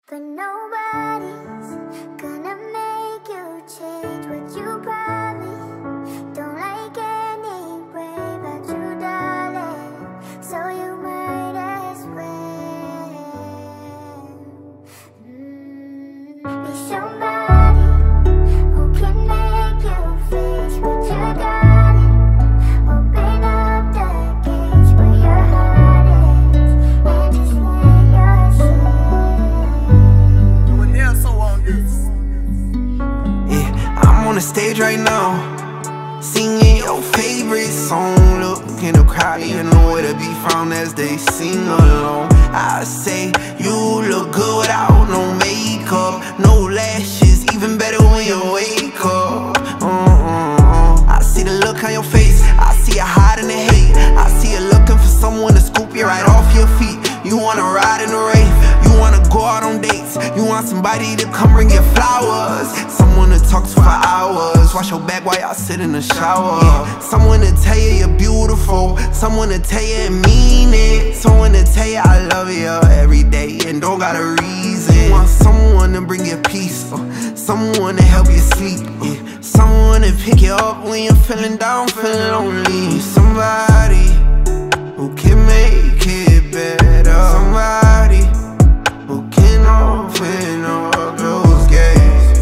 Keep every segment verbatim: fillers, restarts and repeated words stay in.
But nobody's gonna make you change what you probably don't like anyway about you, darling. So you might as well mm, be somebody who can make you face what you got. Open up the gates where your heart is and just let on the stage right now, singing your favorite song. Look in the crowd, you know where to be found as they sing along. I say you look good without no makeup, no lashes, even better when you wake up. uh-uh-uh. I see the look on your face, I see you hiding the hate. I see you looking for someone to scoop you right off your feet. You wanna ride in the Wraith, you wanna go out on dates, you want somebody to come bring you flowers, someone to talk to for hours, wash your back while y'all sit in the shower. Yeah. Someone to tell you you're beautiful, someone to tell you and mean it, someone to tell you I love you every day and don't got a reason. You want someone to bring you peace, uh, someone to help you sleep, uh, someone to pick you up when you're feeling down, feeling lonely. Somebody who can make it better, somebody who can open up those gates,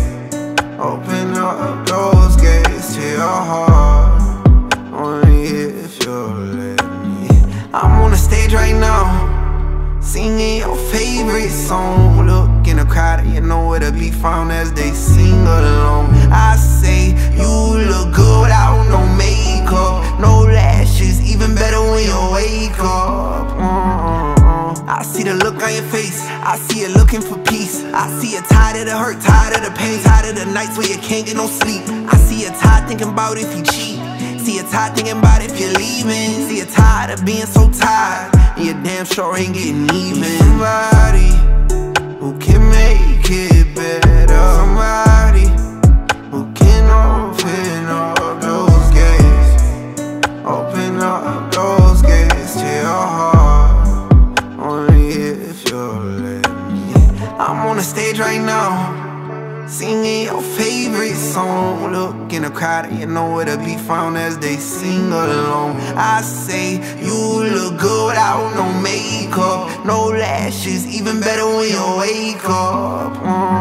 open up those gates to your heart, only if you'll let me. I'm on the stage right now, singing your favorite song. Look in the crowd, you know where to be found as they sing along. I say you look good without no makeup, no lashes, even better when you wake up. uh-uh. I see the look on your face, I see you looking for peace. I see you tired of the hurt, tired of the pain, tired of the nights where you can't get no sleep. I see you tired thinking about if you cheat, see you tired thinking about if you're leaving. See you tired of being so tired, and you damn sure ain't getting even. Somebody who can make it better, somebody who can open up those gates, open up those gates to your heart, only if you'll let me. I'm on the stage right now, singing your favorite song. Look in the crowd, you know where to be found as they sing along. I say you look good without no makeup, no lashes, even better when you wake up. mm.